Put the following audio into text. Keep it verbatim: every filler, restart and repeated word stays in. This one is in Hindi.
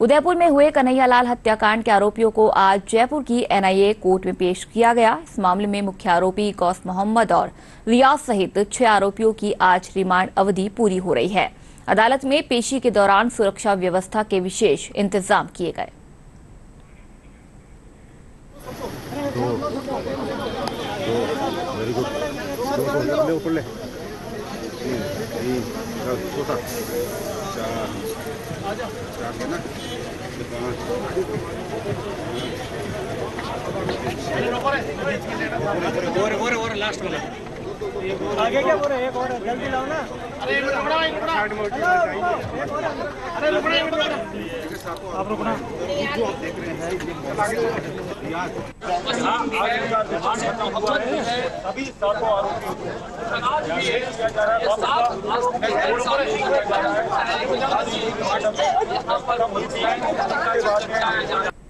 उदयपुर में हुए कन्हैयालाल हत्याकांड के आरोपियों को आज जयपुर की एनआईए कोर्ट में पेश किया गया। इस मामले में मुख्य आरोपी गौस मोहम्मद और रियाज सहित छह आरोपियों की आज रिमांड अवधि पूरी हो रही है। अदालत में पेशी के दौरान सुरक्षा व्यवस्था के विशेष इंतजाम किए गए। लास्ट वाला आगे क्या बोल रहे हैं? एक और जल्दी लाओ ना। अरे रुकना रुकना अरे रुकना रुकना आप रुकना। जो आप देख रहे हैं सभी सातों आरोपी